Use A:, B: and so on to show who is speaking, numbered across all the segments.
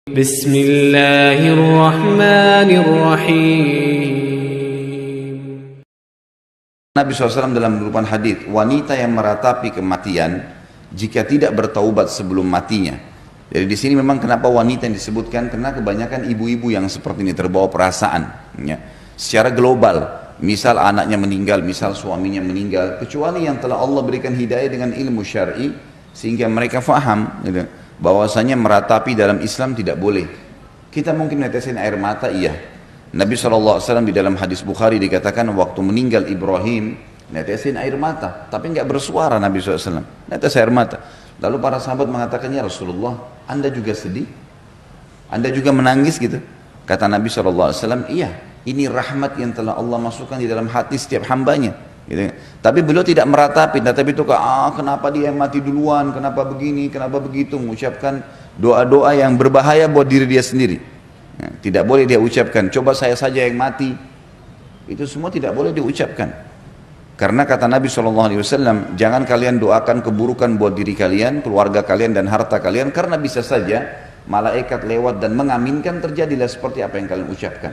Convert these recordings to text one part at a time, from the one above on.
A: Bismillahirrahmanirrahim.
B: Nabi SAW dalam beberapa hadis, wanita yang meratapi kematian jika tidak bertaubat sebelum matinya. Jadi di sini memang kenapa wanita yang disebutkan, karena kebanyakan ibu-ibu yang seperti ini terbawa perasaan, ya. Secara global, misal anaknya meninggal, misal suaminya meninggal, kecuali yang telah Allah berikan hidayah dengan ilmu syar'i sehingga mereka faham, gitu, bahwasanya meratapi dalam Islam tidak boleh. Kita mungkin netesin air mata, iya. Nabi SAW di dalam hadis Bukhari dikatakan waktu meninggal Ibrahim, netesin air mata, tapi nggak bersuara Nabi SAW, netes air mata. Lalu para sahabat mengatakan, ya Rasulullah, Anda juga sedih? Anda juga menangis gitu? Kata Nabi SAW, iya, ini rahmat yang telah Allah masukkan di dalam hati setiap hambanya. Gitu. Tapi beliau tidak meratapi, tapi itu kenapa dia yang mati duluan, kenapa begini, kenapa begitu, mengucapkan doa-doa yang berbahaya buat diri dia sendiri. Ya, tidak boleh dia ucapkan, coba saya saja yang mati. Itu semua tidak boleh diucapkan. Karena kata Nabi SAW, jangan kalian doakan keburukan buat diri kalian, keluarga kalian dan harta kalian, karena bisa saja malaikat lewat dan mengaminkan terjadilah seperti apa yang kalian ucapkan.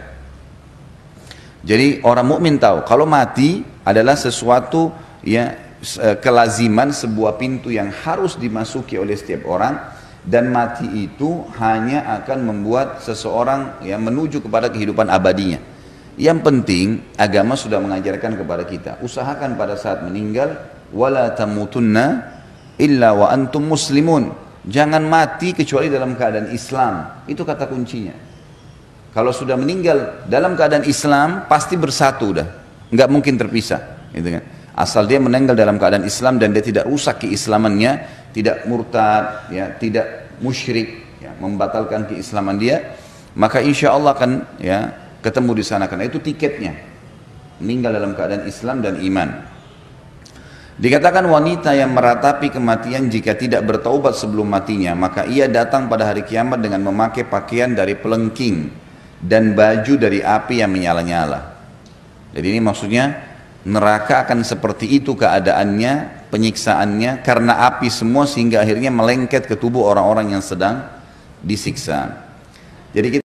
B: Jadi orang mukmin tahu kalau mati adalah sesuatu, ya, kelaziman, sebuah pintu yang harus dimasuki oleh setiap orang, dan mati itu hanya akan membuat seseorang, ya, menuju kepada kehidupan abadinya. Yang penting agama sudah mengajarkan kepada kita, usahakan pada saat meninggal wala tamutunna illa wa antum muslimun. Jangan mati kecuali dalam keadaan Islam. Itu kata kuncinya. Kalau sudah meninggal dalam keadaan Islam, pasti bersatu dah, nggak mungkin terpisah, gitu kan. Asal dia meninggal dalam keadaan Islam dan dia tidak rusak keislamannya, tidak murtad, ya, tidak musyrik, ya, membatalkan keislaman dia, maka insya Allah akan, ya, ketemu di sana. Karena itu tiketnya, meninggal dalam keadaan Islam dan iman. Dikatakan wanita yang meratapi kematian jika tidak bertaubat sebelum matinya, maka ia datang pada hari kiamat dengan memakai pakaian dari pelengking dan baju dari api yang menyala-nyala. Jadi ini maksudnya neraka akan seperti itu keadaannya, penyiksaannya karena api semua, sehingga akhirnya melengket ke tubuh orang-orang yang sedang disiksa. Jadi kita